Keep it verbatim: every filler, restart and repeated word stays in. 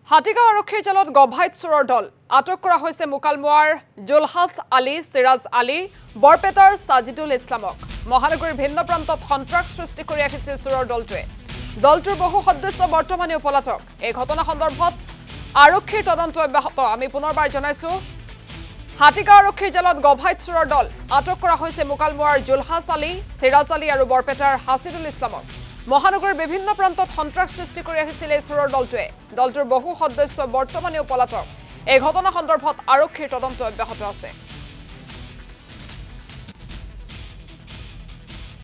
হাতীগাঁও আৰক্ষীৰ জালত গভাইত চোৰৰ দল আটক কৰা হৈছে মুকালমুৱাৰ জুলহাছ আলী সিৰাজ আলী বৰপেটাৰ সাজিদুল ইছলামক মহানগৰীৰ ভিন্ন প্ৰান্তত সন্ত্ৰাস সৃষ্টি কৰি ৰাখিছিল চোৰৰ দলটোৱে দলটোৰ বহু সদস্য বৰ্তমানেও পলাতক এই ঘটনা সন্দৰ্ভত আৰক্ষীৰ তদন্ত অব্যাহত আমি পুনৰবাৰ জনাইছো হাতীগাঁও আৰক্ষীৰ জালত গভাইত চোৰৰ দল আটক কৰা হৈছে মুকালমুৱাৰ জুলহাছ আলী সিৰাজ আলী আৰু বৰপেটাৰ সাজিদুল ইছলামক মহানগৰীৰ বিভিন্ন প্ৰান্তত সন্ত্ৰাস সৃষ্টি কৰি আহিছিল এই চোৰৰ দলটোৱে দলটোৰ বহু সদস্য বৰ্তমানেও পলাতক এই ঘটনা সন্দৰ্ভত আৰক্ষীৰ তদন্ত অব্যাহত আছে।